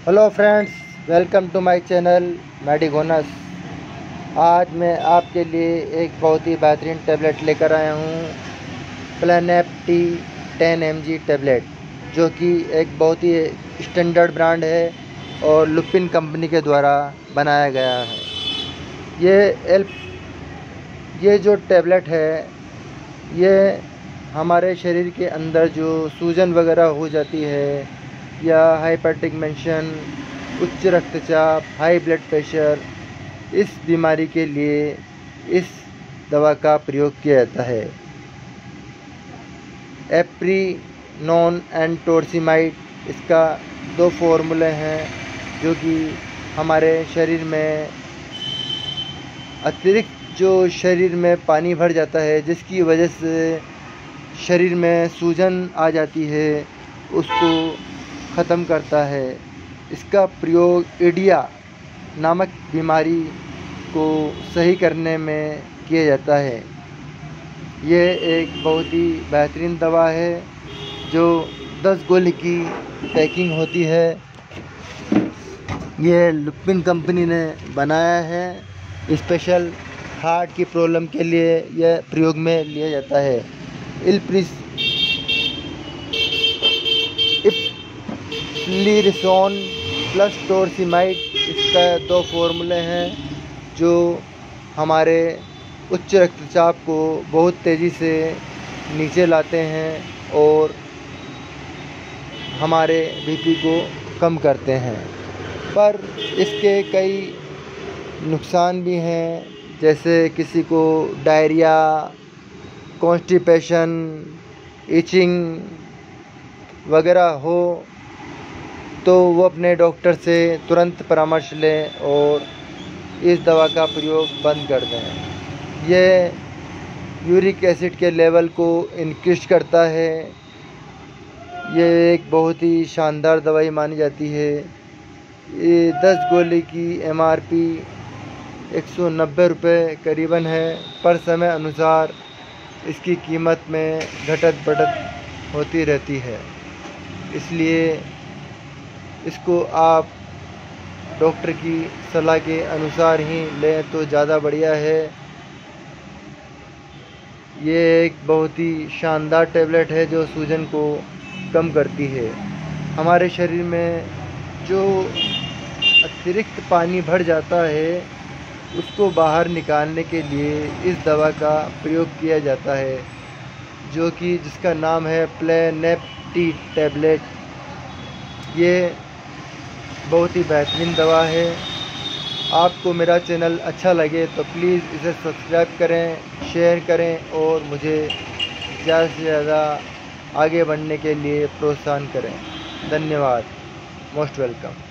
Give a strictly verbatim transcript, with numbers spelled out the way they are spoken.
Hello friends, welcome to my channel मेडिगोनस। आज मैं आपके लिए एक बहुत ही बेहतरीन टैबलेट लेकर आया हूँ, प्लानेप T ten M G tablet, जो कि एक बहुत ही स्टैंडर्ड ब्रांड है और लुपिन कंपनी के द्वारा बनाया गया है। ये एल ये जो टैबलेट है, ये हमारे शरीर के अंदर जो सूजन वगैरह हो जाती है या हाइपरटेंशन, उच्च रक्तचाप, हाई ब्लड प्रेशर, इस बीमारी के लिए इस दवा का प्रयोग किया जाता है। एप्रीनोन एंड टोर्सिमाइड, इसका दो फॉर्मूले हैं जो कि हमारे शरीर में अतिरिक्त जो शरीर में पानी भर जाता है, जिसकी वजह से शरीर में सूजन आ जाती है, उसको ख़त्म करता है। इसका प्रयोग ईडिया नामक बीमारी को सही करने में किया जाता है। यह एक बहुत ही बेहतरीन दवा है जो दस गोली की पैकिंग होती है। यह लुपिन कंपनी ने बनाया है। स्पेशल हार्ट की प्रॉब्लम के लिए यह प्रयोग में लिया जाता है। इल्प्रिस इप्लिरिसोन प्लस टोर्सिमाइड, इसका दो फॉर्मूले हैं जो हमारे उच्च रक्तचाप को बहुत तेज़ी से नीचे लाते हैं और हमारे बीपी को कम करते हैं। पर इसके कई नुकसान भी हैं, जैसे किसी को डायरिया, कॉन्स्टिपेशन, इचिंग वगैरह हो तो वो अपने डॉक्टर से तुरंत परामर्श लें और इस दवा का प्रयोग बंद कर दें। यह यूरिक एसिड के लेवल को इंक्रीज करता है। ये एक बहुत ही शानदार दवाई मानी जाती है। ये दस गोली की एम आर पी एक सौ नब्बे रुपये करीबन है। पर समय अनुसार इसकी कीमत में घटत बढ़त होती रहती है, इसलिए इसको आप डॉक्टर की सलाह के अनुसार ही लें तो ज़्यादा बढ़िया है। ये एक बहुत ही शानदार टैबलेट है जो सूजन को कम करती है। हमारे शरीर में जो अतिरिक्त पानी भर जाता है, उसको बाहर निकालने के लिए इस दवा का प्रयोग किया जाता है, जो कि जिसका नाम है प्लानेप टी टैबलेट। ये बहुत ही बेहतरीन दवा है। आपको मेरा चैनल अच्छा लगे तो प्लीज़ इसे सब्सक्राइब करें, शेयर करें और मुझे ज़्यादा से ज़्यादा आगे बढ़ने के लिए प्रोत्साहन करें। धन्यवाद। Most welcome.